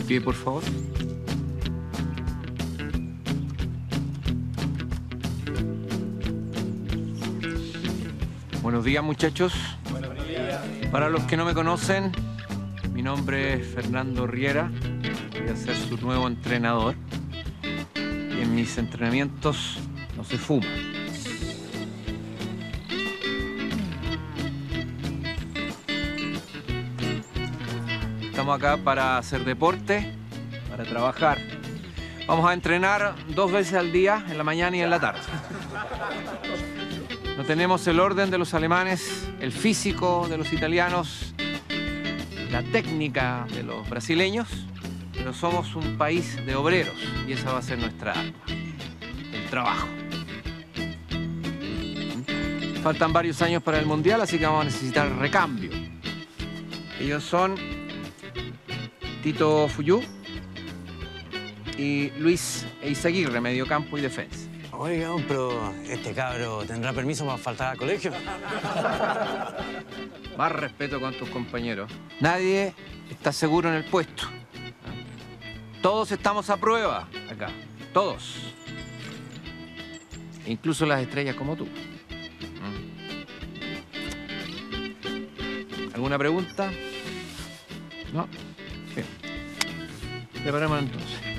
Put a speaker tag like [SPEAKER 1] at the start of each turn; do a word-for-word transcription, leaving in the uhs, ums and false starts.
[SPEAKER 1] pie, por favor. Buenos días, muchachos. Buenos días. Para los que no me conocen, mi nombre es Fernando Riera. Voy a ser su nuevo entrenador. Y en mis entrenamientos no se fuma. Estamos acá para hacer deporte, para trabajar. Vamos a entrenar dos veces al día, en la mañana y en la tarde. No tenemos el orden de los alemanes, el físico de los italianos, la técnica de los brasileños, pero somos un país de obreros y esa va a ser nuestra arma, el trabajo. Faltan varios años para el Mundial, así que vamos a necesitar recambio. Ellos son Tito Fuyú y Luis Eizaguirre, mediocampo y defensa.
[SPEAKER 2] Oiga, pero este cabro tendrá permiso para faltar al colegio.
[SPEAKER 1] Más respeto con tus compañeros. Nadie está seguro en el puesto. Todos estamos a prueba acá. Todos. Incluso las estrellas como tú. ¿Alguna pregunta? ¿No? Bien. Preparémonos entonces.